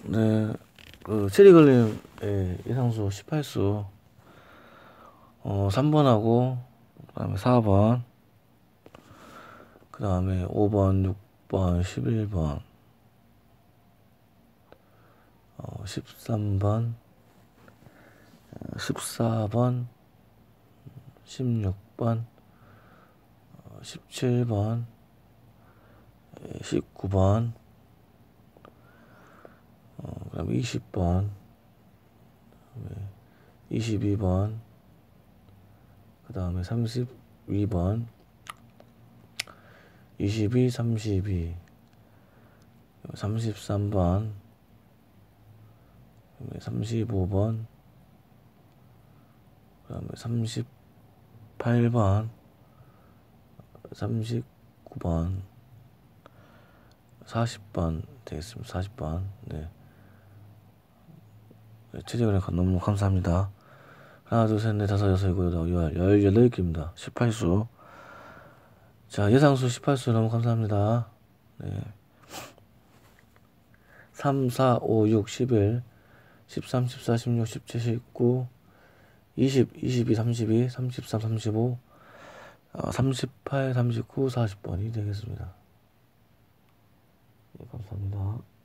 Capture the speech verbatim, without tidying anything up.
네, 그 체리걸림의 예상수 십팔 수 어, 삼 번하고 그 다음에 사 번, 그 다음에 오 번, 육 번, 십일 번, 어, 십삼 번, 십사 번, 십육 번, 어, 십칠 번, 십구 번, 어, 그 다음에 이십 번, 이십이 번, 그 다음에 삼십이 번, 이십이, 삼십이, 삼십삼 번, 삼십오 번, 그 다음에 삼십팔 번, 삼십구 번, 사십 번 되겠습니다. 사십 번. 네. 체리걸림 너무 감사합니다. 하나, 둘, 셋, 넷, 다섯, 여섯, 일곱, 여덟, 열, 열여덟 개입니다. 십팔 수. 자, 예상수 십팔 수 너무 감사합니다. 네. 삼, 사, 오, 육, 십일, 십삼, 십사, 십육, 십칠, 십구, 이십, 이십이, 삼십이, 삼십삼, 삼십오, 어, 삼십팔, 삼십구, 사십 번이 되겠습니다. 네, 감사합니다.